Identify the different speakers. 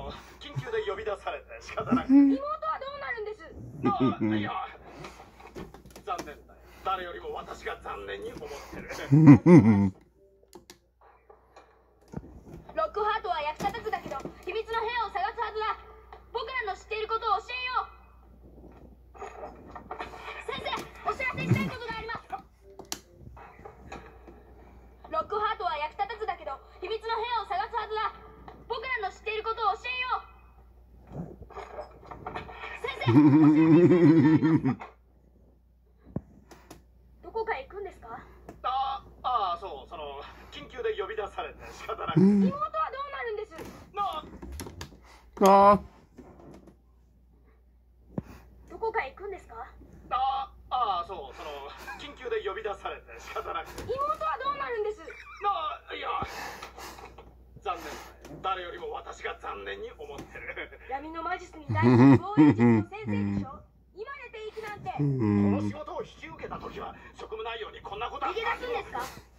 Speaker 1: 緊急で呼び出されて仕方なく。
Speaker 2: 妹はどうなるんです？
Speaker 1: いや、残念だよ。誰よりも私が残念に思ってる。
Speaker 2: ロックハートは役立たずだけど秘密の部屋を探すはずだ。僕らの知っていることを教えよう。先生、お知らせしたいことがあります。ロックハートは役立たずだけど秘密の部屋を探すはずだ。僕らの知っていることを教えよう。先生、お知らせしたいことがあります。どこかへ行くんですか？
Speaker 1: そう、緊急で呼び出されて仕方なく。
Speaker 2: 妹はどうなるんです？どこかへ行くんですか？
Speaker 1: そう、緊急で呼び出されて仕方なく。
Speaker 2: 妹はどうなるんです？
Speaker 1: いや、残念だよ。誰よりも私が残念に思ってる。
Speaker 2: 闇の魔術に対する防衛術の先生でしょ。今出ていくなんて。
Speaker 1: この仕事を引き受けた時は職務内容にこんなことは。
Speaker 2: 逃げ出すんですか？